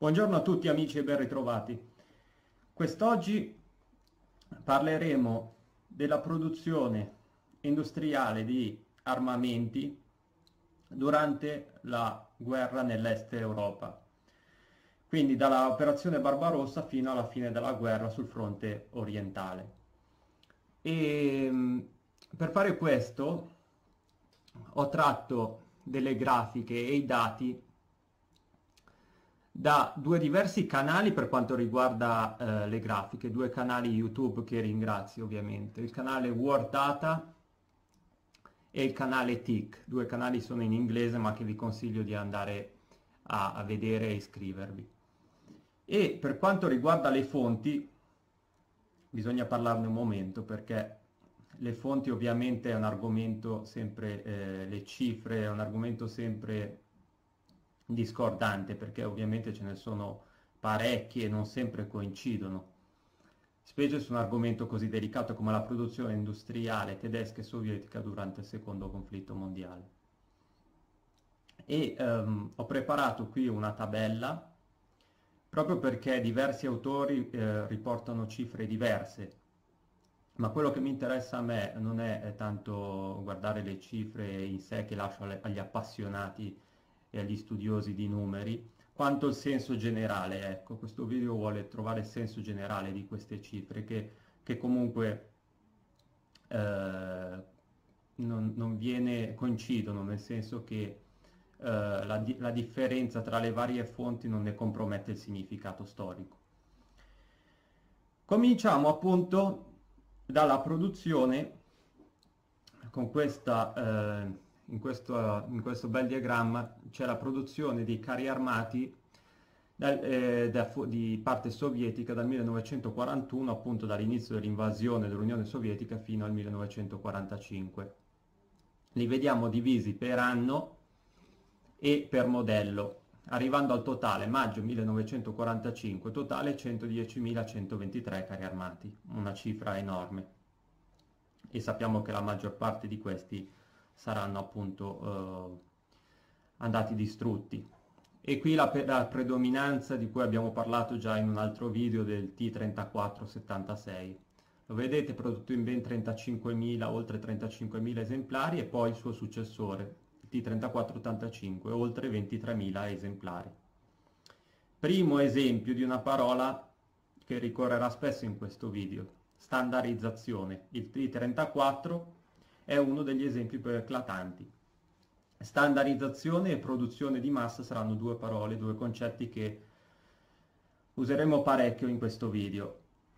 Buongiorno a tutti amici e ben ritrovati. Quest'oggi parleremo della produzione industriale di armamenti durante la guerra nell'est Europa, quindi dalla operazione Barbarossa fino alla fine della guerra sul fronte orientale. Per fare questo ho tratto delle grafiche e i dati da due diversi canali per quanto riguarda le grafiche, due canali YouTube che ringrazio ovviamente, il canale World Data e il canale TIC. Due canali sono in inglese ma che vi consiglio di andare a vedere e iscrivervi. E per quanto riguarda le fonti, bisogna parlarne un momento perché le fonti ovviamente è un argomento sempre, le cifre è un argomento sempre discordante perché ovviamente ce ne sono parecchie e non sempre coincidono, specie su un argomento così delicato come la produzione industriale tedesca e sovietica durante il secondo conflitto mondiale. E ho preparato qui una tabella proprio perché diversi autori riportano cifre diverse, ma quello che mi interessa a me non è tanto guardare le cifre in sé che lascio agli appassionati e agli studiosi di numeri, quanto il senso generale. Ecco, questo video vuole trovare il senso generale di queste cifre che comunque coincidono, nel senso che la differenza tra le varie fonti non ne compromette il significato storico. Cominciamo appunto dalla produzione con questa, in questo bel diagramma c'è la produzione di carri armati di parte sovietica dal 1941, appunto dall'inizio dell'invasione dell'Unione Sovietica fino al 1945. Li vediamo divisi per anno e per modello, arrivando al totale, maggio 1945, totale 110.123 carri armati, una cifra enorme. E sappiamo che la maggior parte di questi saranno appunto andati distrutti. E qui la predominanza di cui abbiamo parlato già in un altro video del T-34-76. Lo vedete, prodotto in ben 35.000, oltre 35.000 esemplari, e poi il suo successore, il T-34-85, oltre 23.000 esemplari. Primo esempio di una parola che ricorrerà spesso in questo video: standardizzazione. Il T-34 è uno degli esempi più eclatanti. Standardizzazione e produzione di massa saranno due parole, due concetti che useremo parecchio in questo video.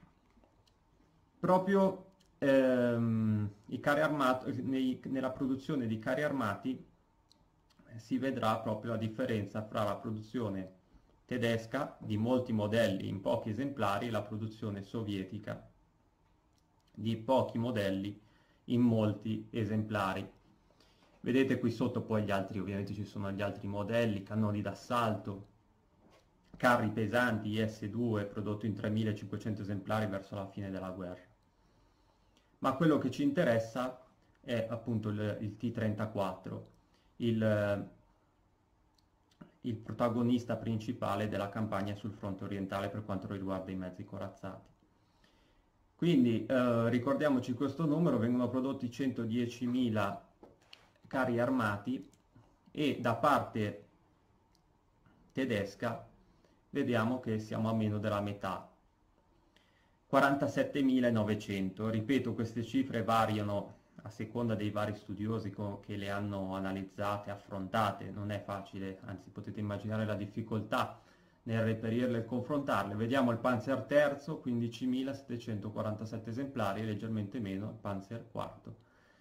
Proprio i carri armati, nella produzione di carri armati si vedrà proprio la differenza fra la produzione tedesca di molti modelli in pochi esemplari e la produzione sovietica di pochi modelli in molti esemplari. Vedete qui sotto poi gli altri, ovviamente ci sono gli altri modelli, cannoni d'assalto, carri pesanti IS-2 prodotto in 3.500 esemplari verso la fine della guerra. Ma quello che ci interessa è appunto il T-34, il protagonista principale della campagna sul fronte orientale per quanto riguarda i mezzi corazzati. Quindi ricordiamoci questo numero: vengono prodotti 110.000 carri armati e da parte tedesca vediamo che siamo a meno della metà, 47.900. Ripeto, queste cifre variano a seconda dei vari studiosi che le hanno analizzate, affrontate. Non è facile, anzi potete immaginare la difficoltà nel reperirle e confrontarle. Vediamo il Panzer III, 15.747 esemplari, leggermente meno il Panzer IV,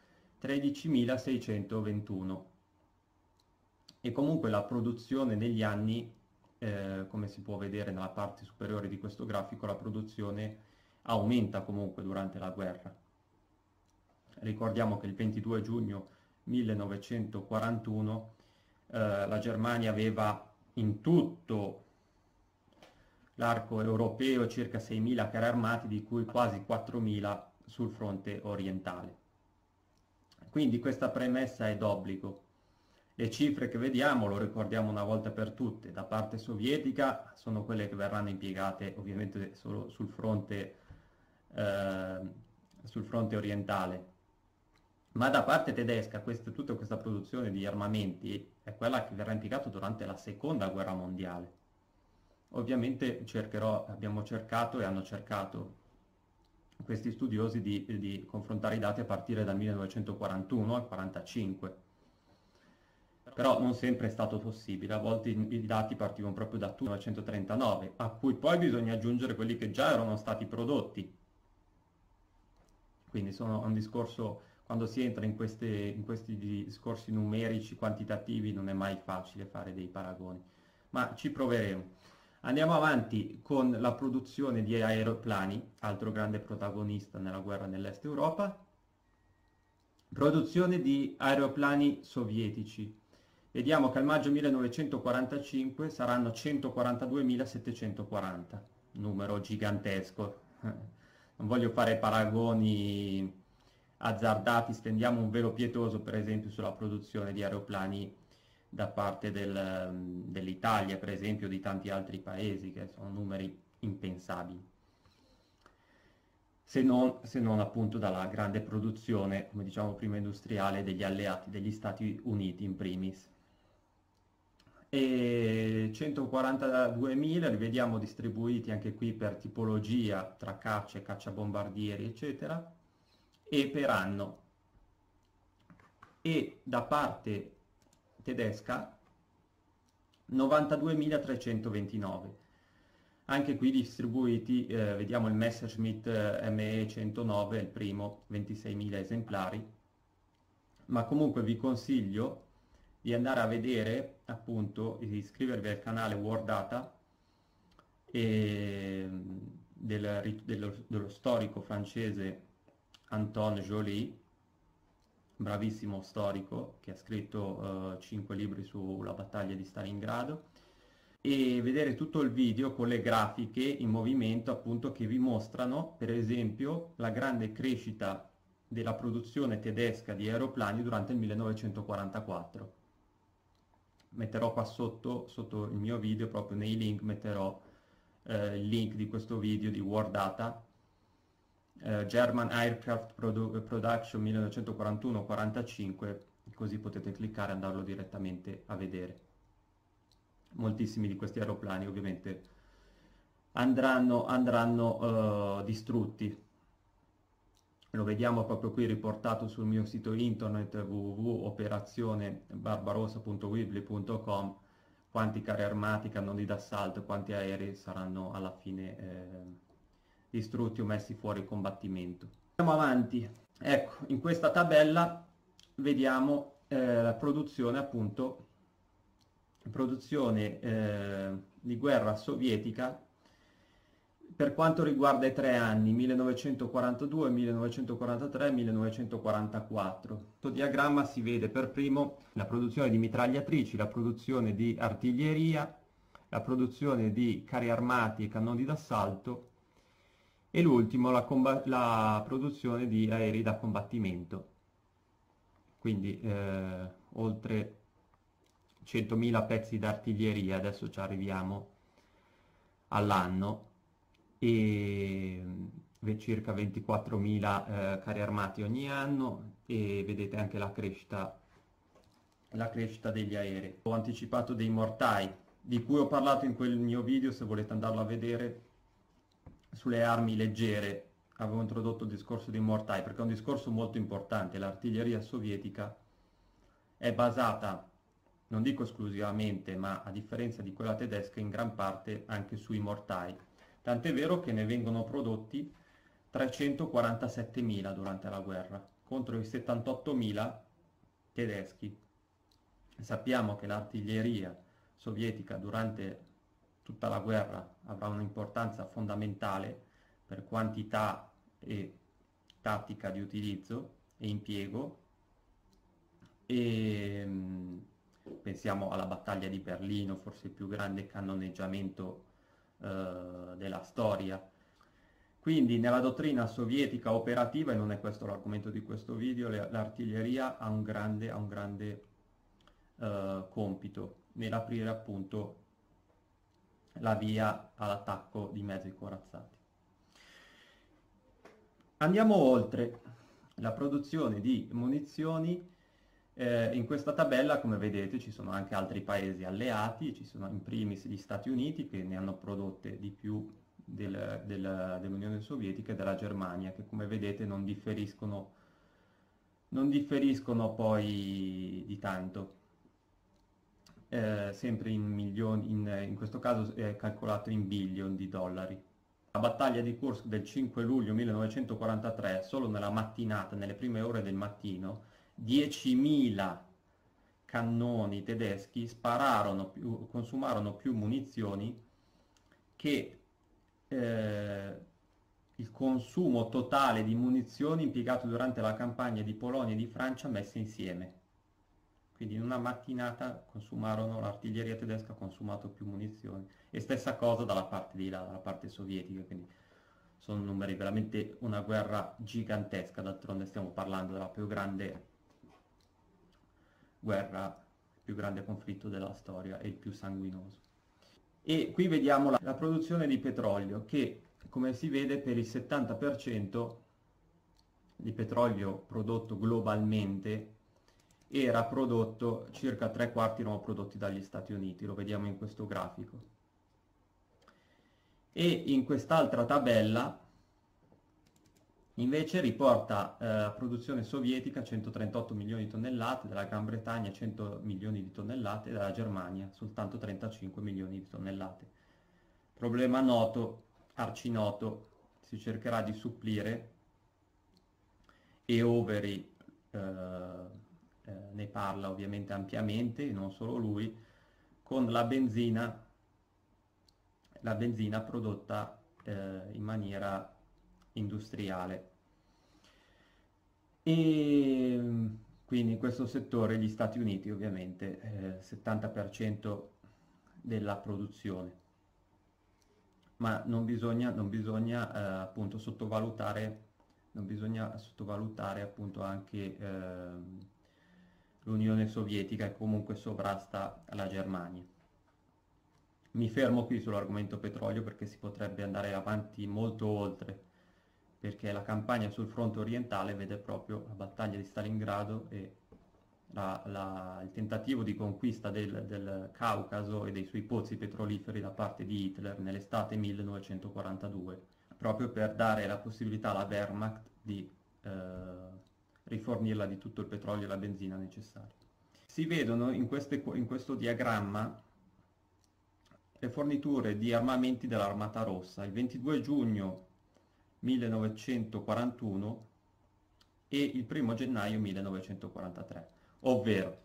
13.621. E comunque la produzione negli anni, come si può vedere nella parte superiore di questo grafico, la produzione aumenta comunque durante la guerra. Ricordiamo che il 22 giugno 1941 la Germania aveva in tutto l'arco europeo circa 6.000 carri armati, di cui quasi 4.000 sul fronte orientale. Quindi questa premessa è d'obbligo. Le cifre che vediamo, lo ricordiamo una volta per tutte, da parte sovietica sono quelle che verranno impiegate ovviamente solo eh, sul fronte orientale, ma da parte tedesca tutta questa produzione di armamenti è quella che verrà impiegata durante la seconda guerra mondiale. Ovviamente abbiamo cercato e hanno cercato questi studiosi di confrontare i dati a partire dal 1941 al 1945. Però non sempre è stato possibile, a volte i dati partivano proprio da 1939, a cui poi bisogna aggiungere quelli che già erano stati prodotti. Quindi sono un discorso, quando si entra in questi discorsi numerici, quantitativi, non è mai facile fare dei paragoni, ma ci proveremo. Andiamo avanti con la produzione di aeroplani, altro grande protagonista nella guerra nell'Est Europa. Produzione di aeroplani sovietici. Vediamo che al maggio 1945 saranno 142.740, numero gigantesco. Non voglio fare paragoni azzardati, stendiamo un velo pietoso per esempio sulla produzione di aeroplani da parte dell'Italia, per esempio, di tanti altri paesi, che sono numeri impensabili. Se non appunto dalla grande produzione, come diciamo prima, industriale degli alleati, degli Stati Uniti in primis. E 142.000 li vediamo distribuiti anche qui per tipologia, tra caccia e cacciabombardieri, eccetera, e per anno. E da parte tedesca 92.329. Anche qui distribuiti, vediamo il Messerschmitt ME 109, il primo, 26.000 esemplari, ma comunque vi consiglio di andare a vedere, appunto, di iscrivervi al canale War Data dello storico francese Anton Joly, bravissimo storico, che ha scritto 5 libri sulla battaglia di Stalingrado, e vedere tutto il video con le grafiche in movimento, appunto, che vi mostrano, per esempio, la grande crescita della produzione tedesca di aeroplani durante il 1944. Metterò qua sotto il mio video, proprio nei link, metterò il link di questo video di War Data, German Aircraft Production 1941-45, così potete cliccare e andarlo direttamente a vedere. Moltissimi di questi aeroplani ovviamente andranno distrutti. Lo vediamo proprio qui riportato sul mio sito internet www.operazionebarbarossa.weebly.com, quanti carri armati, cannoni d'assalto, quanti aerei saranno alla fine distrutti o messi fuori combattimento. Andiamo avanti. Ecco, in questa tabella vediamo la produzione, appunto, di guerra sovietica per quanto riguarda i 3 anni, 1942, 1943 e 1944. Questo diagramma si vede per primo la produzione di mitragliatrici, la produzione di artiglieria, la produzione di carri armati e cannoni d'assalto e l'ultimo la produzione di aerei da combattimento. Quindi oltre 100.000 pezzi d'artiglieria, adesso ci arriviamo, all'anno, e circa 24.000 carri armati ogni anno, e vedete anche la crescita degli aerei. Ho anticipato dei mortai, di cui ho parlato in quel mio video, se volete andarlo a vedere, sulle armi leggere. Avevo introdotto il discorso dei mortai perché è un discorso molto importante. L'artiglieria sovietica è basata, non dico esclusivamente, ma a differenza di quella tedesca, in gran parte anche sui mortai. Tant'è vero che ne vengono prodotti 347.000 durante la guerra, contro i 78.000 tedeschi. Sappiamo che l'artiglieria sovietica durante tutta la guerra avrà un'importanza fondamentale per quantità e tattica di utilizzo e impiego, e pensiamo alla battaglia di Berlino, forse il più grande cannoneggiamento della storia. Quindi nella dottrina sovietica operativa, e non è questo l'argomento di questo video, l'artiglieria ha un grande compito nell'aprire appunto la via all'attacco di mezzi corazzati. Andiamo oltre la produzione di munizioni. In questa tabella, come vedete, ci sono anche altri paesi alleati, ci sono in primis gli Stati Uniti che ne hanno prodotte di più dell'Unione Sovietica e della Germania, che come vedete non differiscono poi di tanto. Sempre in milioni, in questo caso è calcolato in billion di dollari. La battaglia di Kursk del 5 luglio 1943, solo nella mattinata, nelle prime ore del mattino, 10.000 cannoni tedeschi consumarono più munizioni che il consumo totale di munizioni impiegato durante la campagna di Polonia e di Francia messe insieme. Quindi in una mattinata l'artiglieria tedesca ha consumato più munizioni. E stessa cosa dalla parte di là, dalla parte sovietica, quindi sono numeri veramente una guerra gigantesca, d'altronde stiamo parlando della più grande guerra, il più grande conflitto della storia e il più sanguinoso. E qui vediamo la produzione di petrolio che, come si vede, per il 70% di petrolio prodotto globalmente era prodotto, circa 3/4 erano prodotti dagli Stati Uniti, lo vediamo in questo grafico. E in quest'altra tabella invece riporta la produzione sovietica 138 milioni di tonnellate, della Gran Bretagna 100 milioni di tonnellate e della Germania soltanto 35 milioni di tonnellate. Problema noto, arcinoto, si cercherà di supplire e Overy ne parla ovviamente ampiamente, non solo lui, con la benzina prodotta in maniera industriale. E quindi in questo settore gli Stati Uniti ovviamente 70% della produzione, ma non bisogna appunto sottovalutare appunto anche l'Unione Sovietica, che comunque sovrasta la Germania. Mi fermo qui sull'argomento petrolio perché si potrebbe andare avanti molto oltre, perché la campagna sul fronte orientale vede proprio la battaglia di Stalingrado e il tentativo di conquista del Caucaso e dei suoi pozzi petroliferi da parte di Hitler nell'estate 1942, proprio per dare la possibilità alla Wehrmacht di rifornirla di tutto il petrolio e la benzina necessaria. Si vedono in questo diagramma le forniture di armamenti dell'Armata Rossa il 22 giugno 1941 e il 1 gennaio 1943, ovvero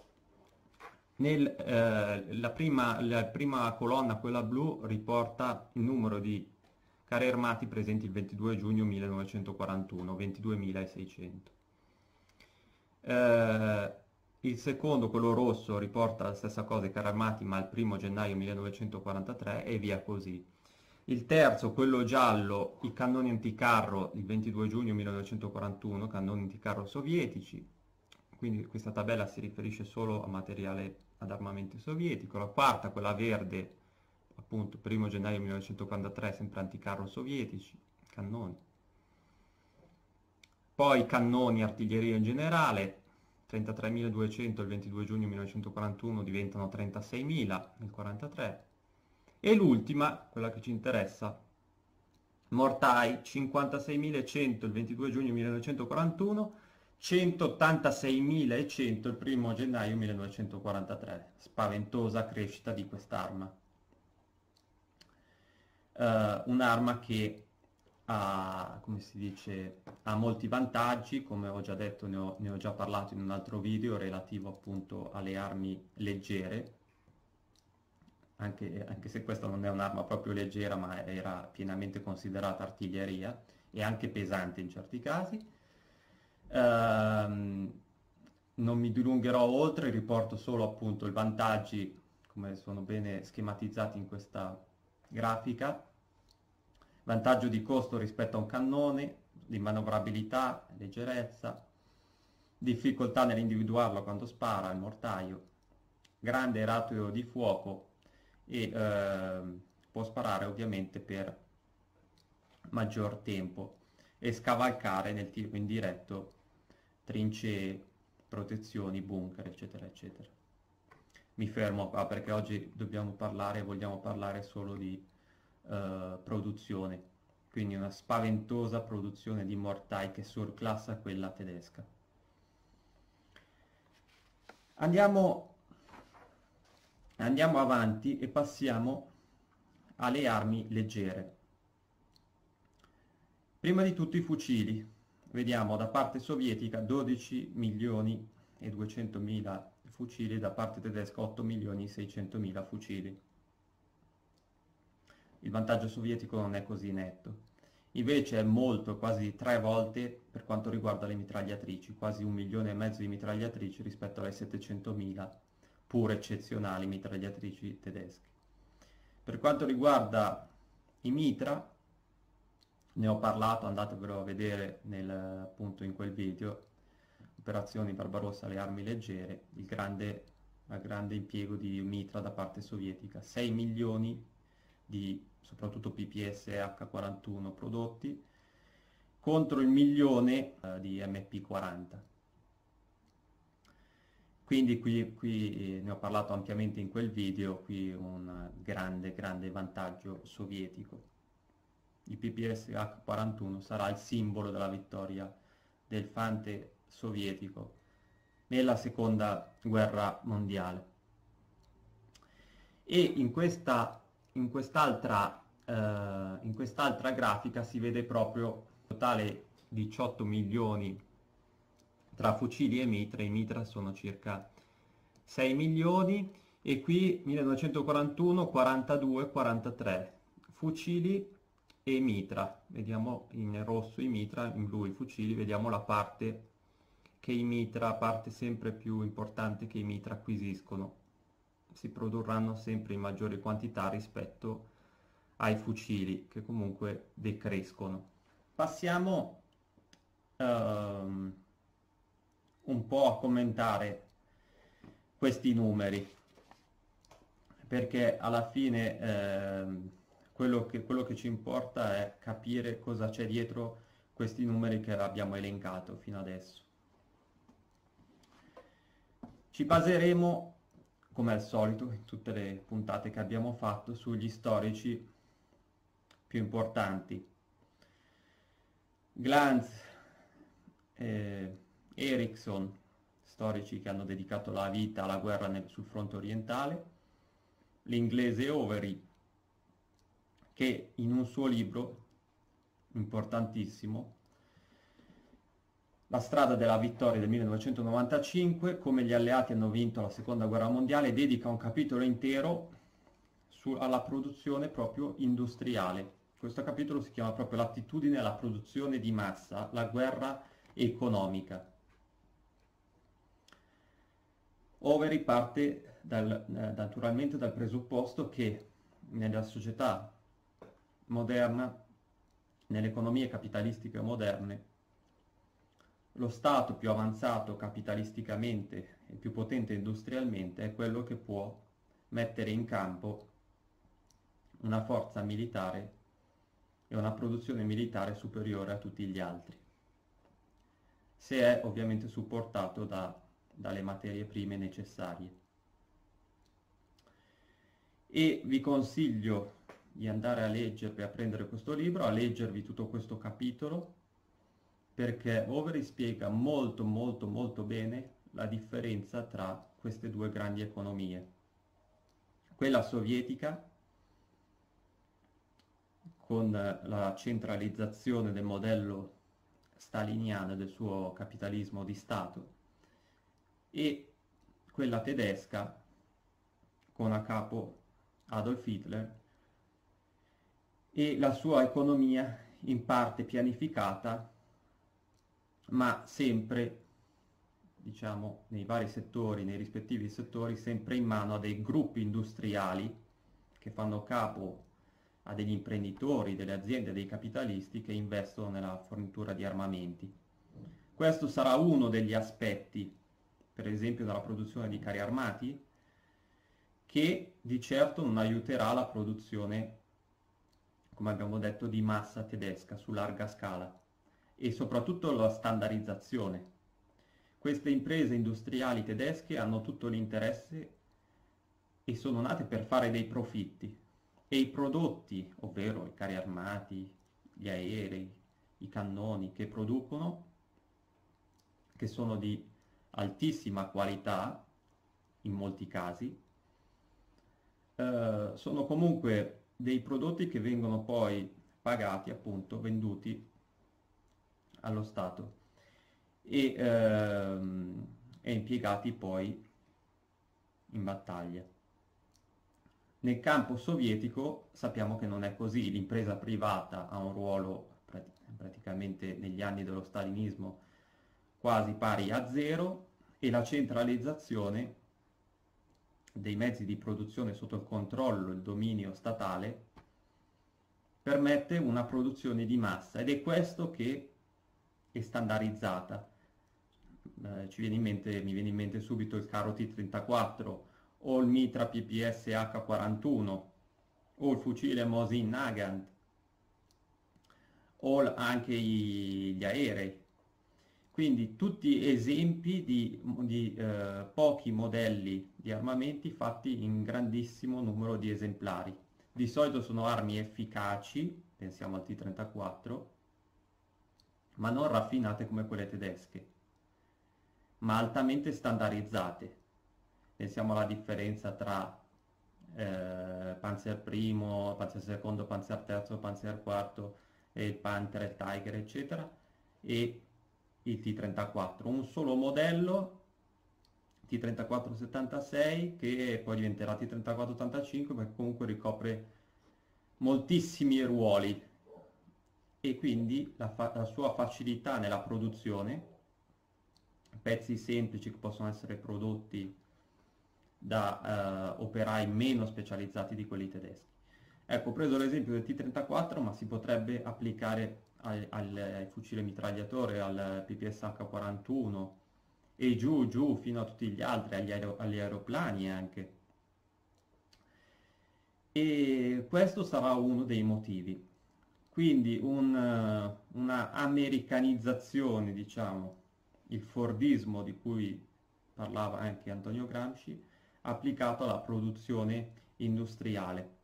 la prima colonna, quella blu, riporta il numero di carri armati presenti il 22 giugno 1941, 22.600. Il secondo, quello rosso, riporta la stessa cosa, i carri armati, ma il 1 gennaio 1943 e via così. Il terzo, quello giallo, i cannoni anticarro, il 22 giugno 1941, cannoni anticarro sovietici. Quindi questa tabella si riferisce solo a materiale ad armamento sovietico. La quarta, quella verde, appunto 1 gennaio 1943, sempre anticarro sovietici, cannoni. Poi cannoni, artiglieria in generale, 33.200 il 22 giugno 1941 diventano 36.000 nel 1943. E l'ultima, quella che ci interessa, mortai, 56.100 il 22 giugno 1941, 186.100 il 1 gennaio 1943. Spaventosa crescita di quest'arma. Un'arma che ha, come si dice, ha molti vantaggi, come ho già detto, ne ho già parlato in un altro video relativo appunto alle armi leggere, anche se questa non è un'arma proprio leggera, ma era pienamente considerata artiglieria e anche pesante in certi casi. Non mi dilungherò oltre, riporto solo appunto i vantaggi come sono bene schematizzati in questa grafica. Vantaggio di costo rispetto a un cannone, di manovrabilità, leggerezza, difficoltà nell'individuarlo quando spara il mortaio, grande ratio di fuoco e può sparare ovviamente per maggior tempo e scavalcare nel tiro indiretto trincee, protezioni, bunker, eccetera, eccetera. Mi fermo qua perché oggi vogliamo parlare solo di produzione, quindi una spaventosa produzione di mortai che surclassa quella tedesca. Andiamo avanti e passiamo alle armi leggere. Prima di tutto i fucili. Vediamo da parte sovietica 12 milioni e 200.000 fucili, da parte tedesca 8 milioni e 600.000 fucili. Il vantaggio sovietico non è così netto. Invece è molto, quasi 3 volte per quanto riguarda le mitragliatrici, quasi 1,5 milioni di mitragliatrici rispetto alle 700.000 pure eccezionali mitragliatrici tedesche. Per quanto riguarda i mitra, ne ho parlato, andatevelo a vedere appunto in quel video, operazioni Barbarossa, le armi leggere, il grande impiego di mitra da parte sovietica, 6 milioni di soprattutto PPS e H41 prodotti contro il 1 milione di MP40. Quindi qui ne ho parlato ampiamente in quel video, qui un grande vantaggio sovietico. Il PPS H41 sarà il simbolo della vittoria del fante sovietico nella seconda guerra mondiale. E in quest'altra grafica si vede proprio un totale 18 milioni tra fucili e mitra. I mitra sono circa 6 milioni e qui 1941, 42, 43 fucili e mitra. Vediamo in rosso i mitra, in blu i fucili, vediamo la parte che i mitra, parte sempre più importante che i mitra acquisiscono. Si produrranno sempre in maggiori quantità rispetto ai fucili che comunque decrescono. Passiamo un po' a commentare questi numeri, perché alla fine quello che ci importa è capire cosa c'è dietro questi numeri che abbiamo elencato fino adesso. Ci baseremo, come al solito, in tutte le puntate che abbiamo fatto, sugli storici più importanti. Glantz, Erickson, storici che hanno dedicato la vita alla guerra sul fronte orientale, l'inglese Overy, che in un suo libro importantissimo, La strada della vittoria del 1995, come gli alleati hanno vinto la seconda guerra mondiale, dedica un capitolo intero alla produzione proprio industriale. Questo capitolo si chiama proprio L'attitudine alla produzione di massa, la guerra economica. Overy parte naturalmente dal presupposto che nella società moderna, nelle economie capitalistiche moderne, lo Stato più avanzato capitalisticamente e più potente industrialmente è quello che può mettere in campo una forza militare e una produzione militare superiore a tutti gli altri, se è ovviamente supportato dalle materie prime necessarie. E vi consiglio di andare a leggervi, a prendere questo libro, a leggervi tutto questo capitolo, perché Overy spiega molto bene la differenza tra queste due grandi economie. Quella sovietica, con la centralizzazione del modello staliniano del suo capitalismo di Stato, e quella tedesca, con a capo Adolf Hitler, e la sua economia in parte pianificata, ma sempre, diciamo, nei vari settori, nei rispettivi settori, sempre in mano a dei gruppi industriali che fanno capo a degli imprenditori, delle aziende, dei capitalisti che investono nella fornitura di armamenti. Questo sarà uno degli aspetti, per esempio nella produzione di carri armati, che di certo non aiuterà la produzione, come abbiamo detto, di massa tedesca su larga scala e soprattutto la standardizzazione. Queste imprese industriali tedesche hanno tutto l'interesse e sono nate per fare dei profitti e i prodotti, ovvero i carri armati, gli aerei, i cannoni che producono, che sono di altissima qualità in molti casi, sono comunque dei prodotti che vengono poi pagati, appunto, venduti allo Stato e impiegati poi in battaglia. Nel campo sovietico sappiamo che non è così, l'impresa privata ha un ruolo praticamente negli anni dello stalinismo quasi pari a zero e la centralizzazione dei mezzi di produzione sotto il controllo, il dominio statale, permette una produzione di massa ed è questo che è standardizzata. Mi viene in mente subito il carro T-34 o il Mitra PPS H-41 o il fucile Mosin Nagant o anche gli aerei. Quindi tutti esempi di pochi modelli di armamenti fatti in grandissimo numero di esemplari. Di solito sono armi efficaci, pensiamo al T-34, ma non raffinate come quelle tedesche, ma altamente standardizzate. Pensiamo alla differenza tra Panzer I, Panzer II, Panzer III, Panzer IV, e il Panther, il Tiger, eccetera, e il T-34. Un solo modello, T-34-76, che poi diventerà T-34-85, ma comunque ricopre moltissimi ruoli e quindi la sua facilità nella produzione, pezzi semplici che possono essere prodotti da operai meno specializzati di quelli tedeschi. Ecco, ho preso l'esempio del T-34, ma si potrebbe applicare al fucile mitragliatore, al PPSH-41 e giù fino a tutti gli altri, agli aeroplani anche. E questo sarà uno dei motivi. Quindi una americanizzazione, diciamo, il fordismo di cui parlava anche Antonio Gramsci, applicato alla produzione industriale.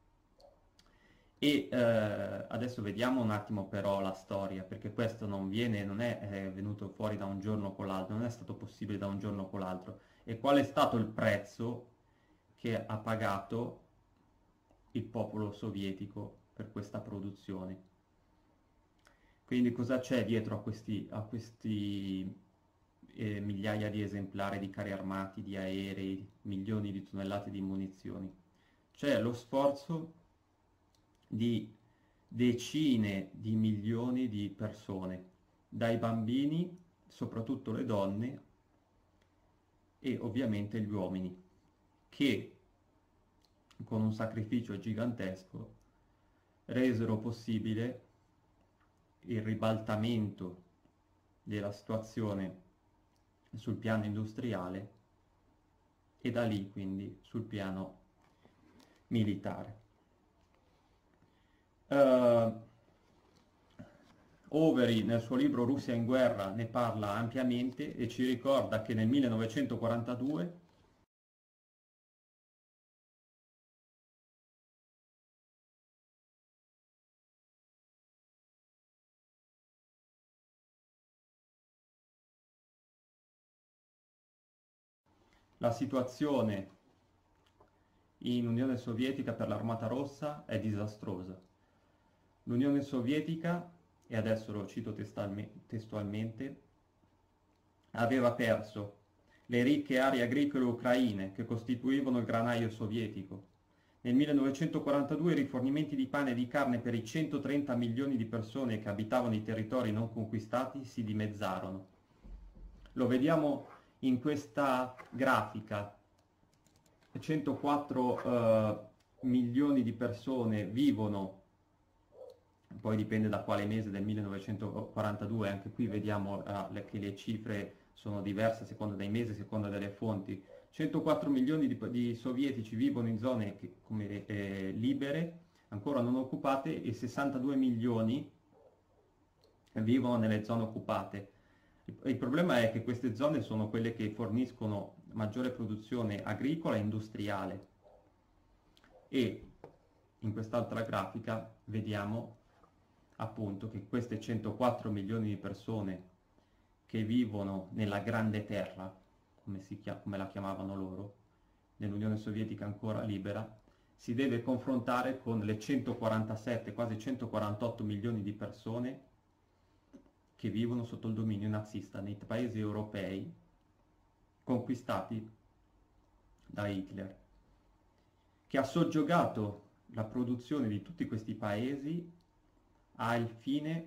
E adesso vediamo un attimo però la storia, perché questo non è venuto fuori da un giorno con l'altro, non è stato possibile da un giorno con l'altro. E qual è stato il prezzo che ha pagato il popolo sovietico per questa produzione? Quindi cosa c'è dietro a questi migliaia di esemplari di carri armati, di aerei, milioni di tonnellate di munizioni? C'è lo sforzo di decine di milioni di persone, dai bambini, soprattutto le donne, e ovviamente gli uomini, che con un sacrificio gigantesco resero possibile il ribaltamento della situazione sul piano industriale e da lì quindi sul piano militare. Overy nel suo libro Russia in guerra ne parla ampiamente e ci ricorda che nel 1942 la situazione in Unione Sovietica per l'Armata Rossa è disastrosa. L'Unione Sovietica, e adesso lo cito testualmente, aveva perso le ricche aree agricole ucraine che costituivano il granaio sovietico. Nel 1942 i rifornimenti di pane e di carne per i 130 milioni di persone che abitavano i territori non conquistati si dimezzarono. Lo vediamo in questa grafica. 104 milioni di persone vivono, poi dipende da quale mese del 1942, anche qui vediamo che le cifre sono diverse a seconda dei mesi, a seconda delle fonti. 104 milioni di sovietici vivono in zone libere, ancora non occupate, e 62 milioni vivono nelle zone occupate. Il problema è che queste zone sono quelle che forniscono maggiore produzione agricola e industriale, e in quest'altra grafica vediamo appunto che queste 104 milioni di persone che vivono nella grande terra, come la chiamavano loro, nell'Unione Sovietica ancora libera, si deve confrontare con le 147, quasi 148 milioni di persone che vivono sotto il dominio nazista nei paesi europei conquistati da Hitler, che ha soggiogato la produzione di tutti questi paesi al fine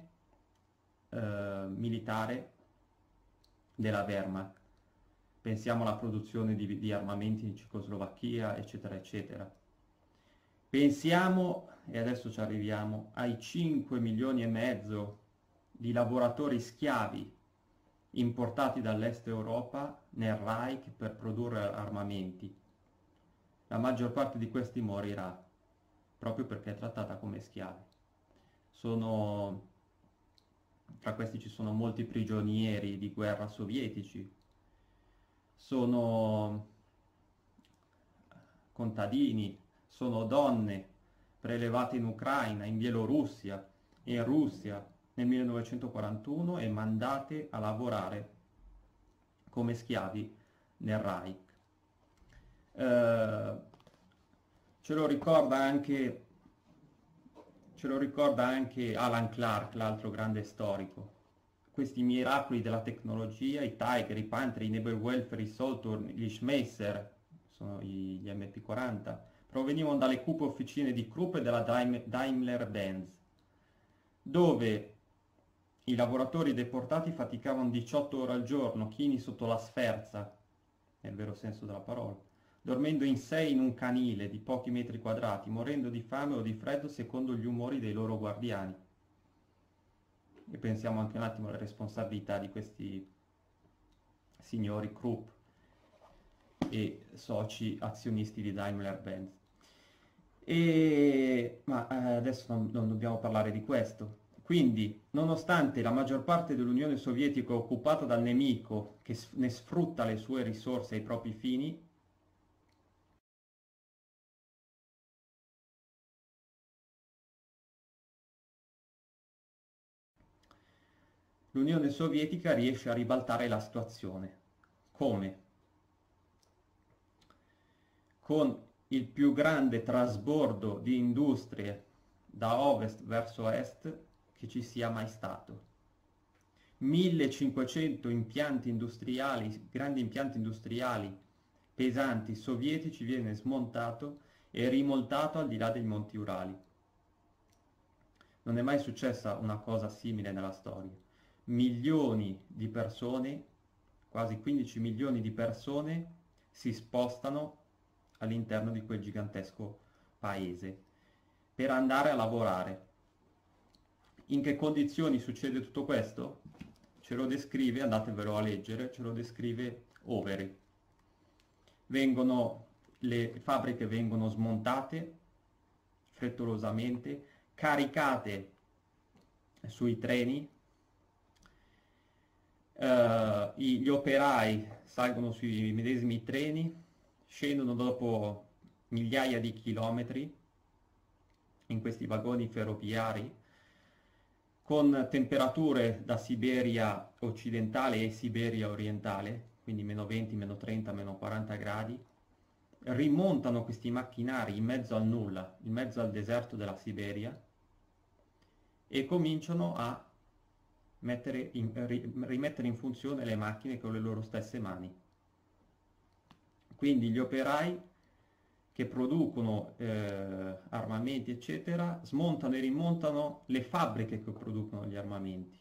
militare della Wehrmacht. Pensiamo alla produzione di armamenti in Cecoslovacchia, eccetera, eccetera. Pensiamo, e adesso ci arriviamo, ai 5 milioni e mezzo di lavoratori schiavi importati dall'Est Europa nel Reich per produrre armamenti. La maggior parte di questi morirà proprio perché è trattata come schiavi. Tra questi ci sono molti prigionieri di guerra sovietici, sono contadini, sono donne prelevate in Ucraina, in Bielorussia, in Russia nel 1941 e mandate a lavorare come schiavi nel Reich. Ce lo ricorda anche Alan Clark, l'altro grande storico. Questi miracoli della tecnologia, i Tiger, i Panther, i Nebelwerfer, i Saturn, gli Schmeisser, sono gli MP40, provenivano dalle cupe officine di Krupp e della Daimler-Benz, dove i lavoratori deportati faticavano 18 ore al giorno, chini sotto la sferza, nel vero senso della parola, dormendo in 6 in un canile di pochi metri quadrati, morendo di fame o di freddo secondo gli umori dei loro guardiani. E pensiamo anche un attimo alle responsabilità di questi signori Krupp e soci azionisti di Daimler-Benz. Ma adesso non dobbiamo parlare di questo. Quindi, nonostante la maggior parte dell'Unione Sovietica è occupata dal nemico che ne sfrutta le sue risorse ai propri fini, l'Unione Sovietica riesce a ribaltare la situazione. Come? Con il più grande trasbordo di industrie da ovest verso est che ci sia mai stato. 1500 impianti industriali, grandi impianti industriali pesanti sovietici viene smontato e rimoltato al di là dei Monti Urali. Non è mai successa una cosa simile nella storia. Milioni di persone, quasi 15 milioni di persone, si spostano all'interno di quel gigantesco paese per andare a lavorare. In che condizioni succede tutto questo? Ce lo descrive, andatevelo a leggere, ce lo descrive Overy. Le fabbriche vengono smontate frettolosamente, caricate sui treni, gli operai salgono sui medesimi treni, scendono dopo migliaia di chilometri in questi vagoni ferroviari con temperature da Siberia occidentale e Siberia orientale, quindi meno 20, meno 30, meno 40 gradi, rimontano questi macchinari in mezzo al nulla, in mezzo al deserto della Siberia, e cominciano a rimettere in funzione le macchine con le loro stesse mani. Quindi gli operai che producono armamenti, eccetera, smontano e rimontano le fabbriche che producono gli armamenti.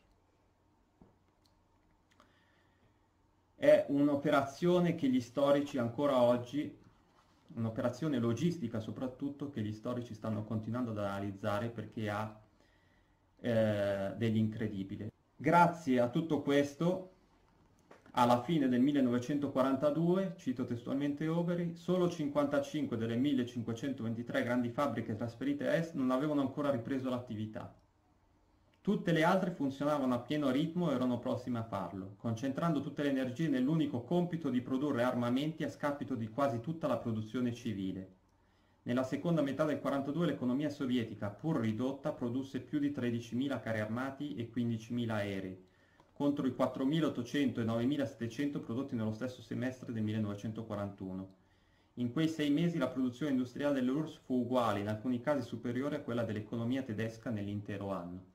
È un'operazione che gli storici ancora oggi, un'operazione logistica soprattutto, che gli storici stanno continuando ad analizzare perché ha dell'incredibile. Grazie a tutto questo, Alla fine del 1942, cito testualmente Overy, solo 55 delle 1523 grandi fabbriche trasferite a est non avevano ancora ripreso l'attività. Tutte le altre funzionavano a pieno ritmo e erano prossime a farlo, concentrando tutte le energie nell'unico compito di produrre armamenti a scapito di quasi tutta la produzione civile. Nella seconda metà del 1942 l'economia sovietica, pur ridotta, produsse più di 13.000 carri armati e 15.000 aerei, contro i 4.800 e 9.700 prodotti nello stesso semestre del 1941. In quei 6 mesi la produzione industriale dell'URSS fu uguale, in alcuni casi superiore a quella dell'economia tedesca nell'intero anno.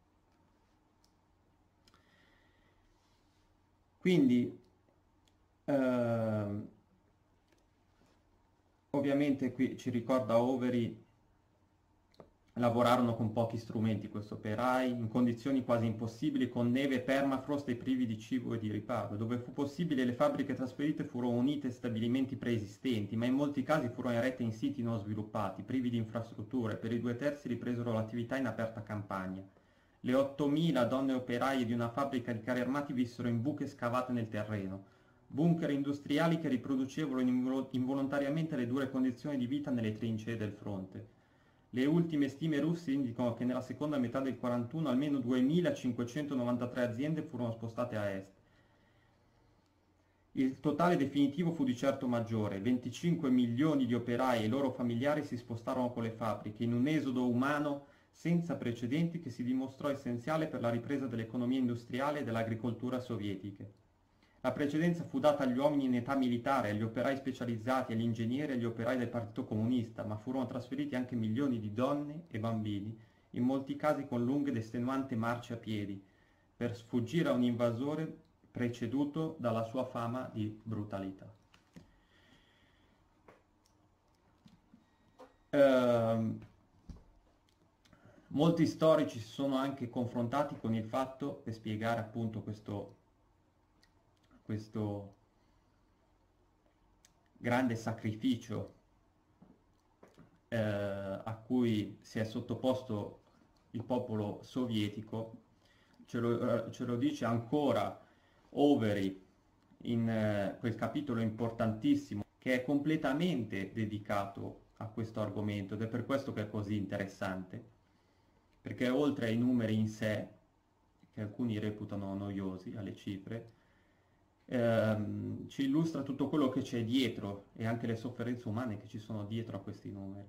Quindi, ovviamente qui ci ricorda Overy, lavorarono con pochi strumenti questi operai, in condizioni quasi impossibili, con neve, permafrost e privi di cibo e di riparo. Dove fu possibile le fabbriche trasferite furono unite a stabilimenti preesistenti, ma in molti casi furono erette in siti non sviluppati, privi di infrastrutture. Per i 2/3 ripresero l'attività in aperta campagna. Le 8.000 donne operaie di una fabbrica di carri armati vissero in buche scavate nel terreno, bunker industriali che riproducevano involontariamente le dure condizioni di vita nelle trincee del fronte. Le ultime stime russe indicano che nella seconda metà del 1941 almeno 2.593 aziende furono spostate a est. Il totale definitivo fu di certo maggiore: 25 milioni di operai e i loro familiari si spostarono con le fabbriche, in un esodo umano senza precedenti che si dimostrò essenziale per la ripresa dell'economia industriale e dell'agricoltura sovietiche. La precedenza fu data agli uomini in età militare, agli operai specializzati, agli ingegneri e agli operai del Partito Comunista, ma furono trasferiti anche milioni di donne e bambini, in molti casi con lunghe ed estenuanti marce a piedi, per sfuggire a un invasore preceduto dalla sua fama di brutalità. Molti storici si sono anche confrontati con il fatto, per spiegare appunto questo grande sacrificio a cui si è sottoposto il popolo sovietico, ce lo dice ancora Overy in quel capitolo importantissimo che è completamente dedicato a questo argomento, ed è per questo che è così interessante, perché oltre ai numeri in sé, che alcuni reputano noiosi, alle cifre, ci illustra tutto quello che c'è dietro e anche le sofferenze umane che ci sono dietro a questi numeri.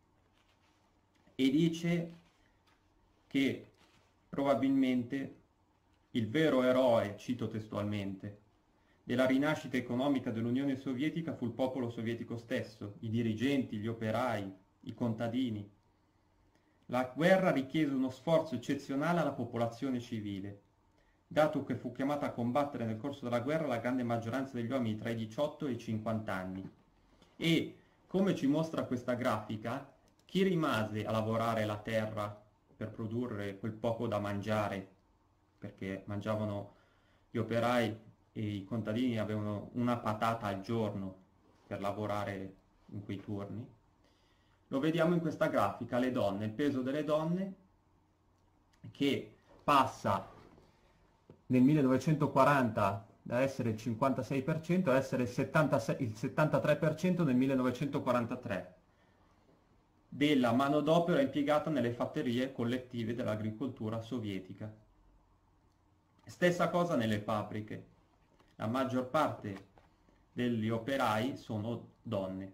E dice che probabilmente il vero eroe, cito testualmente, della rinascita economica dell'Unione Sovietica fu il popolo sovietico stesso, i dirigenti, gli operai, i contadini. La guerra richiese uno sforzo eccezionale alla popolazione civile, dato che fu chiamata a combattere nel corso della guerra la grande maggioranza degli uomini tra i 18 e i 50 anni. E, come ci mostra questa grafica, chi rimase a lavorare la terra per produrre quel poco da mangiare, perché mangiavano gli operai e i contadini avevano una patata al giorno per lavorare in quei turni, lo vediamo in questa grafica, le donne, il peso delle donne che passa nel 1940 da essere il 56% a essere il 73% nel 1943 della manodopera impiegata nelle fattorie collettive dell'agricoltura sovietica. Stessa cosa nelle fabbriche. La maggior parte degli operai sono donne.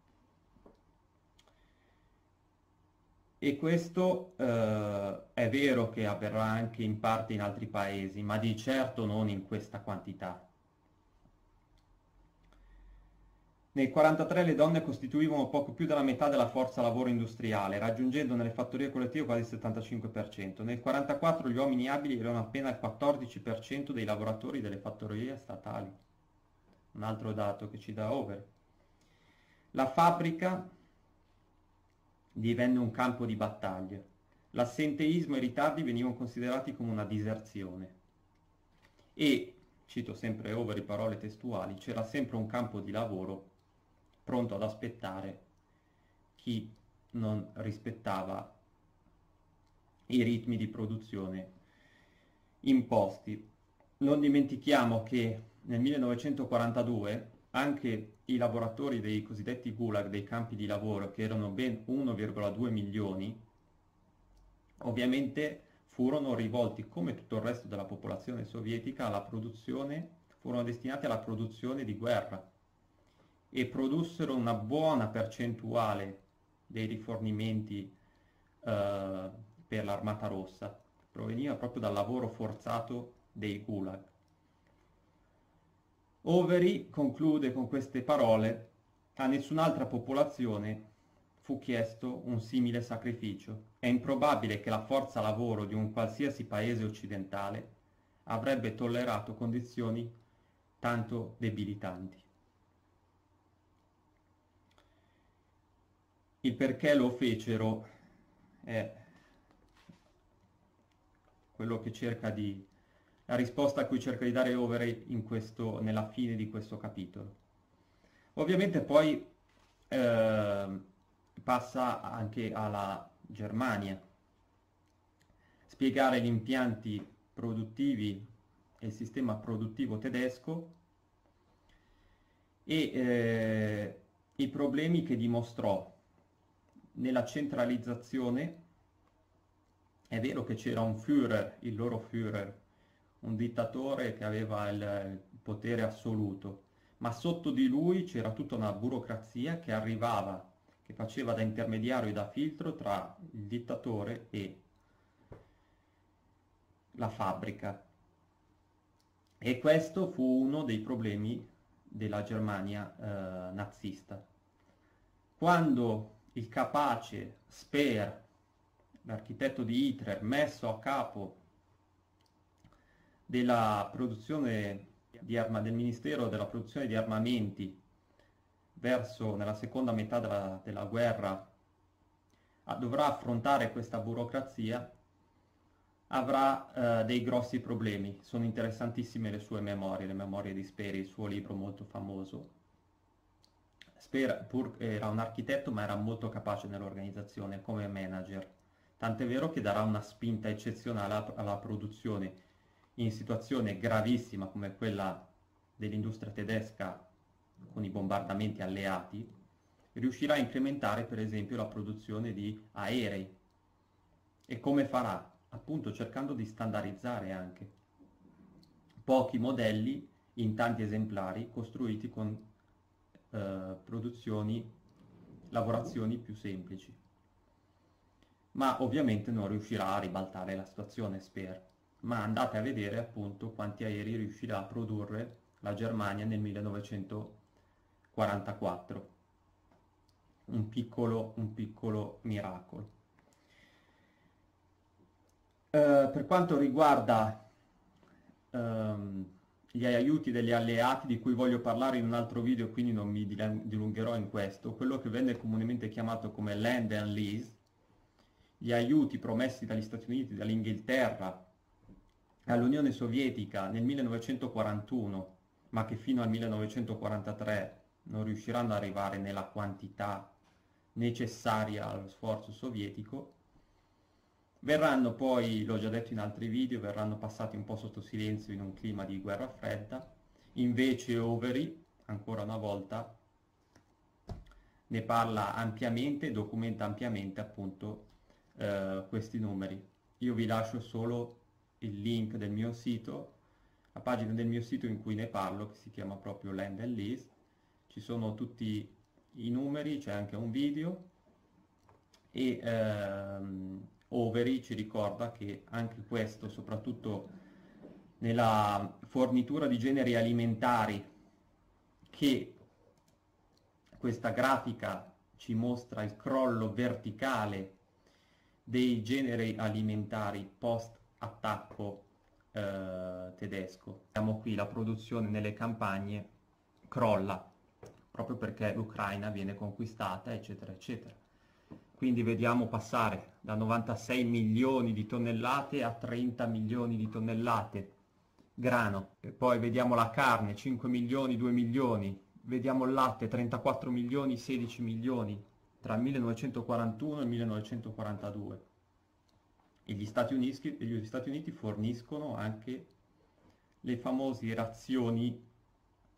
E questo è vero che avverrà anche in parte in altri paesi, ma di certo non in questa quantità. Nel 1943 le donne costituivano poco più della metà della forza lavoro industriale, raggiungendo nelle fattorie collettive quasi il 75%. Nel 1944 gli uomini abili erano appena il 14% dei lavoratori delle fattorie statali. Un altro dato che ci dà Overy. La fabbrica divenne un campo di battaglia. L'assenteismo e i ritardi venivano considerati come una diserzione. E, cito sempre Overy, parole testuali, c'era sempre un campo di lavoro pronto ad aspettare chi non rispettava i ritmi di produzione imposti. Non dimentichiamo che nel 1942 anche i lavoratori dei cosiddetti gulag, dei campi di lavoro, che erano ben 1,2 milioni, ovviamente furono rivolti, come tutto il resto della popolazione sovietica, alla produzione, furono destinati alla produzione di guerra e produssero una buona percentuale dei rifornimenti per l'Armata Rossa, proveniva proprio dal lavoro forzato dei gulag. Overy conclude con queste parole: a nessun'altra popolazione fu chiesto un simile sacrificio. È improbabile che la forza lavoro di un qualsiasi paese occidentale avrebbe tollerato condizioni tanto debilitanti. Il perché lo fecero è quello che cerca di... la risposta a cui cerca di dare Overy nella fine di questo capitolo. Ovviamente poi passa anche alla Germania, spiegare gli impianti produttivi e il sistema produttivo tedesco e i problemi che dimostrò nella centralizzazione. È vero che c'era un Führer, il loro Führer, un dittatore che aveva il potere assoluto, ma sotto di lui c'era tutta una burocrazia che arrivava, che faceva da intermediario e da filtro tra il dittatore e la fabbrica. E questo fu uno dei problemi della Germania nazista. Quando il capace Speer, l'architetto di Hitler, messo a capo della produzione del Ministero della Produzione di Armamenti nella seconda metà della guerra, dovrà affrontare questa burocrazia, avrà dei grossi problemi. Sono interessantissime le sue memorie, le memorie di Speer, il suo libro molto famoso. Speer era un architetto, ma era molto capace nell'organizzazione come manager, tant'è vero che darà una spinta eccezionale alla produzione in situazione gravissima come quella dell'industria tedesca con i bombardamenti alleati. Riuscirà a incrementare per esempio la produzione di aerei. E come farà? Appunto cercando di standardizzare anche pochi modelli in tanti esemplari costruiti con lavorazioni più semplici. Ma ovviamente non riuscirà a ribaltare la situazione Speer, ma andate a vedere appunto quanti aerei riuscirà a produrre la Germania nel 1944. Un piccolo miracolo. Per quanto riguarda gli aiuti degli alleati, di cui voglio parlare in un altro video, quindi non mi dilungherò in questo, quello che venne comunemente chiamato come Land and Lease, gli aiuti promessi dagli Stati Uniti, dall'Inghilterra all'Unione Sovietica nel 1941, ma che fino al 1943 non riusciranno ad arrivare nella quantità necessaria allo sforzo sovietico, verranno poi, l'ho già detto in altri video, verranno passati un po' sotto silenzio in un clima di guerra fredda. Invece Overy, ancora una volta, ne parla ampiamente, documenta ampiamente appunto questi numeri. Io vi lascio solo il link del mio sito, la pagina del mio sito in cui ne parlo, che si chiama proprio Land and Lease. Ci sono tutti i numeri, c'è anche un video e Overy ci ricorda che anche questo, soprattutto nella fornitura di generi alimentari, che questa grafica ci mostra il crollo verticale dei generi alimentari post-attacco tedesco. Vediamo qui la produzione nelle campagne crolla, proprio perché l'Ucraina viene conquistata, eccetera, eccetera. Quindi vediamo passare da 96 milioni di tonnellate a 30 milioni di tonnellate grano. E poi vediamo la carne, 5 milioni, 2 milioni. Vediamo il latte, 34 milioni, 16 milioni tra il 1941 e il 1942. E gli Stati Uniti forniscono anche le famose razioni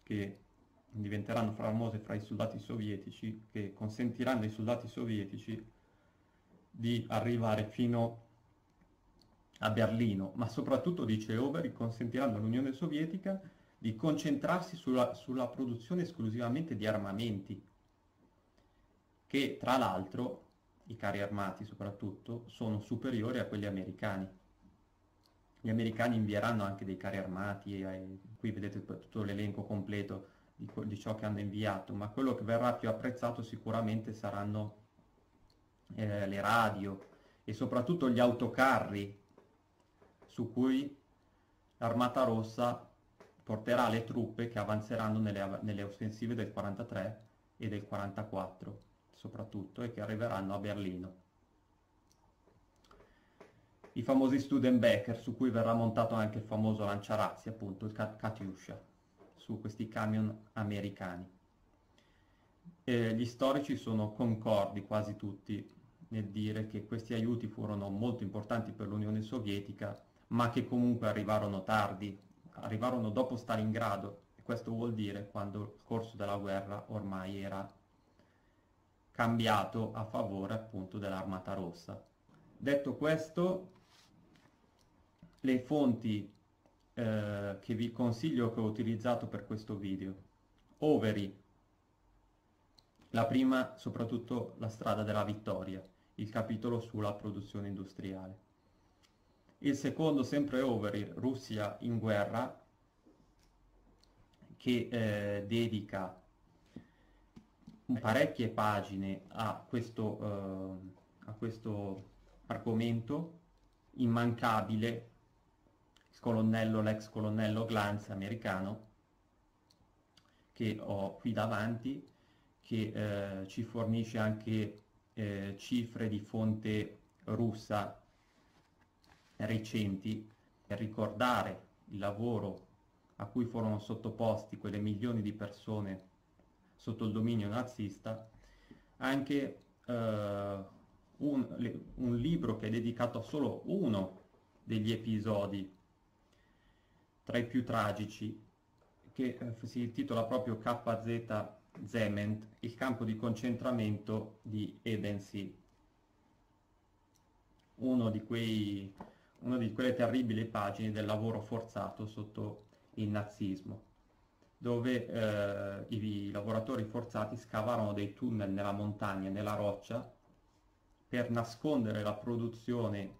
che diventeranno famose fra i soldati sovietici, che consentiranno ai soldati sovietici di arrivare fino a Berlino, ma soprattutto, dice Overy, consentiranno all'Unione Sovietica di concentrarsi sulla produzione esclusivamente di armamenti, che tra l'altro, i carri armati soprattutto, sono superiori a quelli americani. Gli americani invieranno anche dei carri armati, qui vedete tutto l'elenco completo di ciò che hanno inviato, ma quello che verrà più apprezzato sicuramente saranno le radio e soprattutto gli autocarri, su cui l'Armata Rossa porterà le truppe che avanzeranno nelle offensive del 43 e del 44 soprattutto, e che arriveranno a Berlino. I famosi Studebaker, su cui verrà montato anche il famoso lanciarazzi, appunto il Katyusha, su questi camion americani. Gli storici sono concordi quasi tutti nel dire che questi aiuti furono molto importanti per l'Unione Sovietica, ma che comunque arrivarono tardi, arrivarono dopo Stalingrado, e questo vuol dire quando il corso della guerra ormai era cambiato a favore appunto dell'Armata Rossa. Detto questo, le fonti che vi consiglio, che ho utilizzato per questo video: Overy, la prima soprattutto La strada della vittoria, il capitolo sulla produzione industriale. Il secondo, sempre Overy, Russia in guerra, che dedica parecchie pagine a questo argomento immancabile. L'ex colonnello Glantz americano, che ho qui davanti, che ci fornisce anche cifre di fonte russa recenti, per ricordare il lavoro a cui furono sottoposti quelle milioni di persone sotto il dominio nazista. Anche un libro che è dedicato a solo uno degli episodi tra i più tragici, che si intitola proprio KZ Zement, il campo di concentramento di Edensee, una di quelle terribili pagine del lavoro forzato sotto il nazismo, dove i lavoratori forzati scavarono dei tunnel nella montagna, nella roccia, per nascondere la produzione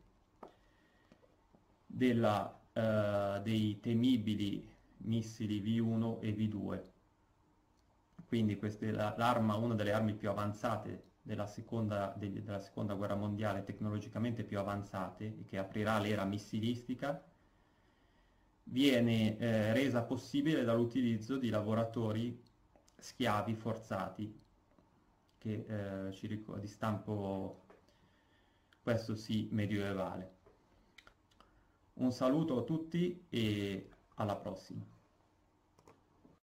dei temibili missili V1 e V2. Quindi questa è una delle armi più avanzate della seconda guerra mondiale, tecnologicamente più avanzate, e che aprirà l'era missilistica. Viene resa possibile dall'utilizzo di lavoratori schiavi forzati, che di stampo, questo sì, medievale. Un saluto a tutti e alla prossima.